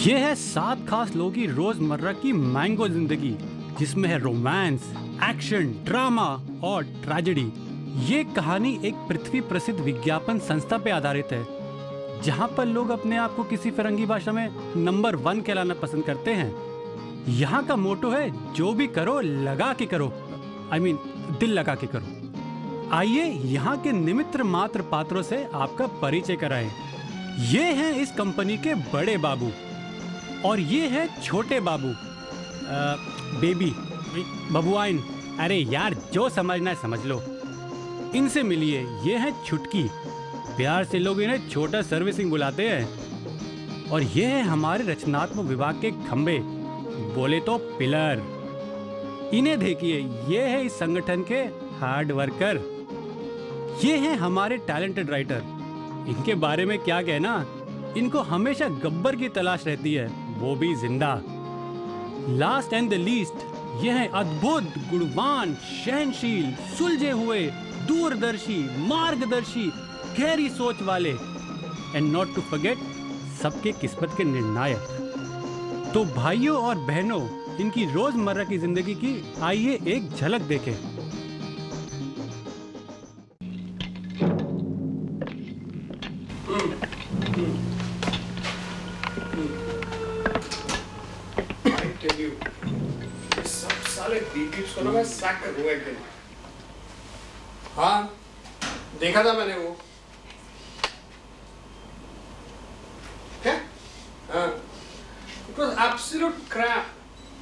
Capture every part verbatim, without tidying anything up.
ये है सात खास लोगों की रोजमर्रा की मैंगो जिंदगी, जिसमें है रोमांस, एक्शन, ड्रामा और ट्रेजेडी। ये कहानी एक पृथ्वी प्रसिद्ध विज्ञापन संस्था पे आधारित है, जहां पर लोग अपने आप को किसी फिरंगी भाषा में नंबर वन कहलाना पसंद करते हैं। यहाँ का मोटो है, जो भी करो लगा के करो, आई I मीन mean, दिल लगा के करो। आइए यहाँ के निमित्र मात्र पात्रों से आपका परिचय कराएं। ये हैं इस कंपनी के बड़े बाबू और ये है छोटे बाबू, आ, बेबी, बबुआइन, अरे यार जो समझना है समझ लो। इनसे मिलिए, ये है छुटकी, प्यार से लोग इन्हें छोटा सर्विसिंग बुलाते हैं। और ये है हमारे रचनात्मक विभाग के खंबे, बोले तो पिलर। इन्हें देखिए, ये है इस संगठन के हार्ड वर्कर। ये हैं हमारे टैलेंटेड राइटर। इनके बारे में क्या कहना, इनको हमेशा गब्बर की तलाश रहती है, वो भी जिंदा। लास्ट एंड द लीस्ट, ये है अद्भुत, गुणवान, सहनशील, सुलझे हुए, दूरदर्शी, मार्गदर्शी, गहरी सोच वाले, एंड नॉट टू फॉरगेट सबके किस्मत के निर्णायक। तो भाइयों और बहनों, इनकी रोजमर्रा की जिंदगी की आइए एक झलक देखें। सब साले बीपीस को ना मैं सैक कर दूंगा एक दिन। हाँ, देखा था मैंने वो। क्या? हाँ, it was absolute crap।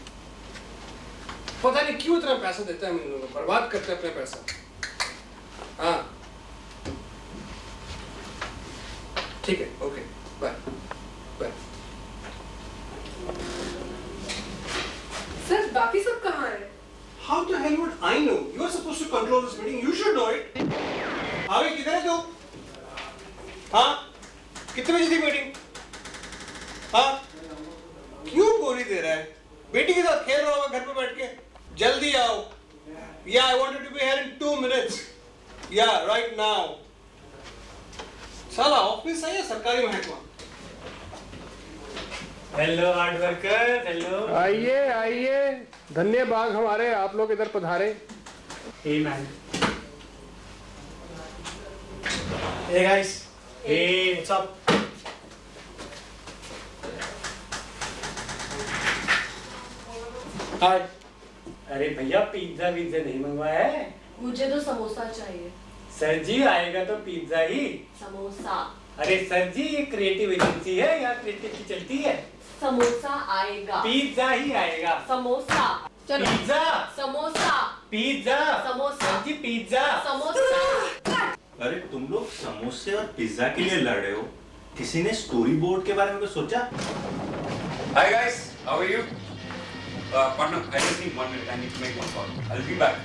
पता नहीं क्यों इतना पैसा देता है इन लोगों को, बर्बाद करते हैं अपने पैसा। हाँ, ठीक है, ओके, बाय, बाय। सर, बाकी सब कहाँ हैं? How the hell would I know? You are supposed to control this meeting. You should know it. आगे किधर है तू? हाँ? कितने बजे थी मीटिंग? हाँ? क्यों गोली दे रहा है? बेटी के साथ खेल रहा होगा घर पे बैठ के। जल्दी आओ। Yeah, I wanted to be here in two minutes. Yeah, right now. साला ऑफिस है या सरकारी महकमा? Hello hard worker, hello. आइए आइए, धन्यवाद हमारे, आप लोग इधर पधारे। Hey man. Hey guys. Hey, What's up? Hi. अरे भैया पिज्जा विज्जा नहीं मंगवाया है? मुझे तो समोसा चाहिए। सर जी आएगा तो पिज्जा ही। समोसा। अरे सर जी, ये क्रिएटिव एजेंसी है, यहाँ क्रिएटिव की चलती है। समोसा आएगा। पिज्जा ही आएगा। समोसा। चलो। Pizza. Samosa. Pizza. Samosa. Sir ji pizza. Samosa. अरे तुम लोग समोसे और पिज्जा के लिए लड़ रहे हो, किसी ने स्टोरी बोर्ड के बारे में कुछ सोचा? Hi guys, how are you? Uh, partner, I just need one minute. I need to make one call. I'll be back.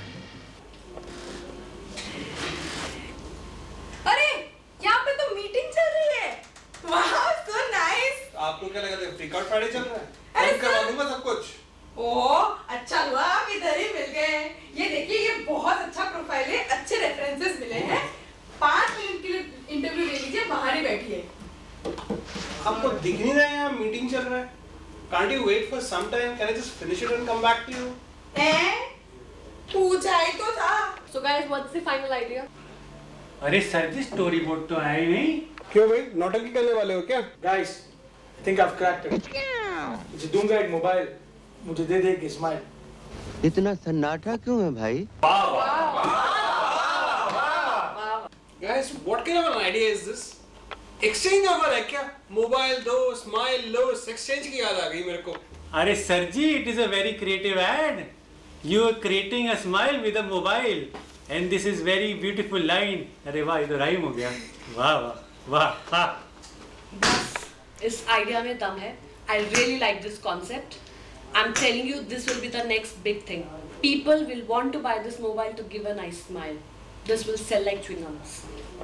अरे, यहाँ पे तो मीटिंग चल रही है। वाह, so nice। आपको क्या लगा था फ्रीक आउट फ्राइडे चल रहा है? अरे मैं करवा दूंगा सब कुछ। ओह, अच्छा हुआ आप इधर ही मिल गए। ये देखिए, ये बहुत अच्छा प्रोफाइल है, अच्छे रेफरेंसेस मिले हैं। पाँच मिनट के लिए इंटरव्यू ले लीजिए, बाहर ही बैठिए। आपको दिख नहीं रहा है यहाँ मीटिंग चल रहा है? Can't you wait for some time? Can I just finish it and come back to you? हैं? पूछा ही तो था। So guys, what's the final idea? अरे सर जी, स्टोरी बोर्ड तो आया ही नहीं। क्यों भाई, नौटंकी करने वाले हो क्या? Guys, I think I've cracked it. मुझे दूंगा एक मोबाइल, मुझे दे दे एक स्माइल। इतना सन्नाटा क्यों है भाई? Guys, what kind of an idea is this? Exchange offer है क्या? मोबाइल दो, स्माइल लो, एक्सचेंज की याद आ गई मेरे को। अरे sir ji, it is a very creative ad. You are creating a smile with a mobile and this is very beautiful line. अरे वाह, ये तो राइम हो गया। वाह वाह वाह। हाँ, बस इस आइडिया में दम है। I really like this concept. I'm telling you, this will be the next big thing. People will want to buy this mobile to give a nice smile. This will sell like chewing gums.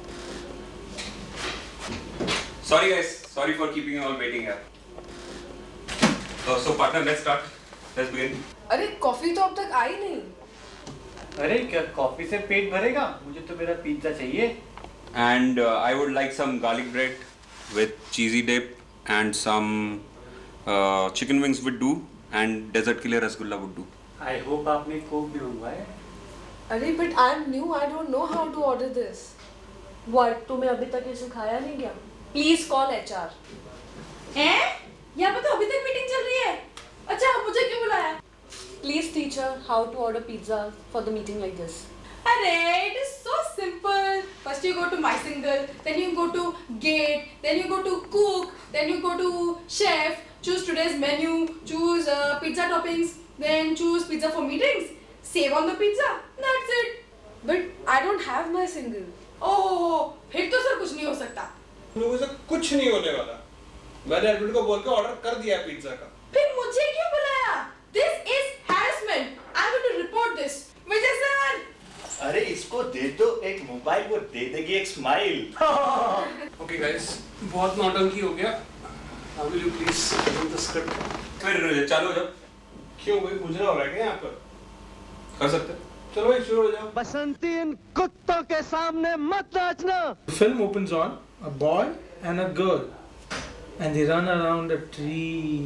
Sorry guys, sorry for keeping you all waiting here. Uh, so partner, let's start. Let's begin. अरे coffee तो अब तक आई नहीं। अरे क्या coffee से पेट भरेगा? मुझे तो मेरा पिज्जा चाहिए। And uh, I would like some garlic bread with cheesy dip and some Uh, chicken wings would do and dessert के लिए rasgulla would do. I hope आपने कोक भी मंगवाया. अरे but I'm new, I don't know how to order this. What? तुम्हें अभी तक ये सिखाया नहीं क्या? Please call H R. हैं? यहाँ पे तो अभी तक मीटिंग चल रही है. अच्छा, मुझे क्यों बुलाया? Please teach her how to order pizza for the meeting like this. अरे, it is so simple. First you go to My Single, then you go to Gate, then you go to Cook, then you go to Chef. Choose today's menu. Choose uh, pizza toppings. Then choose pizza for meetings. Save on the pizza. That's it. But I don't have My Single. ओह, फिर तो sir कुछ नहीं हो सकता. तुम लोगों से कुछ नहीं होने वाला. मैंने एडमिन को बोल के ऑर्डर कर दिया है पिज्जा का. फिर मुझे क्यों बुलाया? This is harassment. I'm going to report this. Vijay sir. अरे इसको दे दो एक मोबाइल, वो दे देगी एक स्माइल. Okay guys, बहुत नौटंकी हो गया. Now will you please read the script? फिर चालू हो जाओ. क्यों भाई गुजरा हो रहा है क्या यहाँ पर? कर सकते. चलो भाई शुरू हो जाओ. बसंती इन कुत्तों के सामने मत नाचना. The film opens on a boy and a girl, and they run around a tree.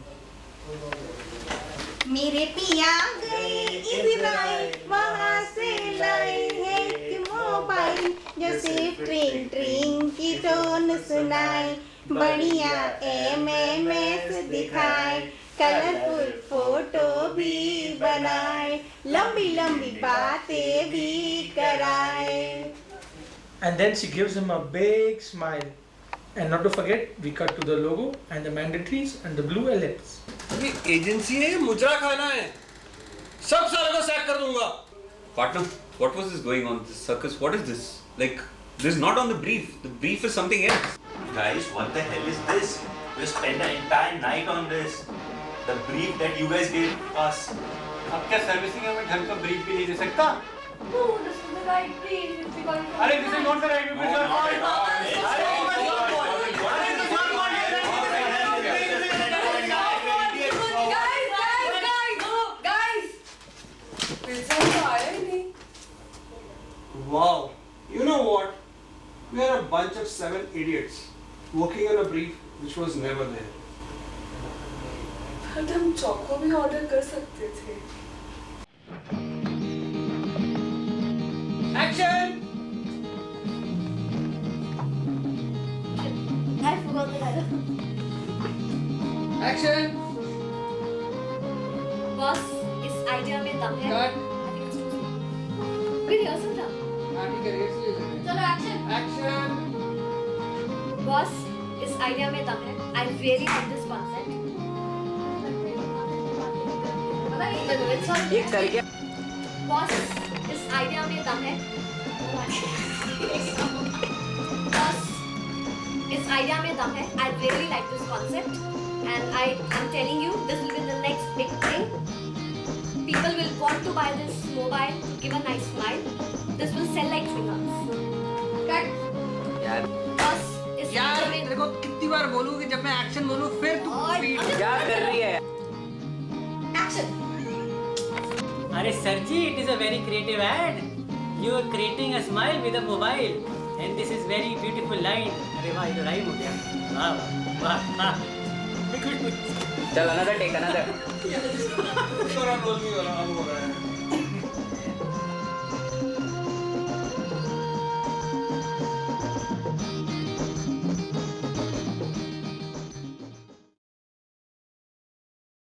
मेरे पिया गए इज़राइल, वहाँ से लाए हैं एक मोबाइल जो सिर्फ ट्रिंग ट्रिंग की टोन सुनाए, बढ़िया एम एम एस दिखाए, कलरफुल फोटो भी बनाए, लंबी लंबी बातें भी कराए. And then she gives him a big smile. And not to forget, we cut to the logo and the mandatories and the blue ellipse. ये एजेंसी है, मुजरा खाना है. सब सालों को सैक कर दूंगा. Partner, what was this going on? This circus? What is this? Like, this is not on the brief. The brief is something else. Guys, what the hell is this? We spent the entire night on this. The brief that you guys gave us. अब क्या servicing में ढंग का brief भी नहीं दे सकता? No, this is the right brief. It's the right. अरे this is not the right brief, sir. Wow. You know what? We are a bunch of seven idiots working on a brief which was never there. But हम चौको भी order कर सकते थे. Action! I forgot the title. Action! बस इस idea में दम है. Cut. फिर रिहर्सल था. हाँ ठीक है, रेस ले लेते हैं. चलो एक्शन. Action! बस इस आइडिया में दम है. I really like this concept. ये कर गया. बॉस इस आइडिया में दम है. बॉस इस आइडिया में दम है. I really like this concept and I am telling you this will be the next big thing. People will want to buy this mobile to give a nice smile. This will sell like chewing-gums. Cut. यार boss इस यार idea में तेरे को कितनी बार बोलूं कि जब मैं एक्शन बोलूं फिर तू स्पीड. क्या कर रही है? Action. अरे sir ji, it is a very creative ad. You are creating a smile with a mobile, and this is very beautiful line. अरे वाह, ये तो rhyme हो गया. वाह वाह वाह. चल another take another. थोड़ा रोल भी हो रहा है.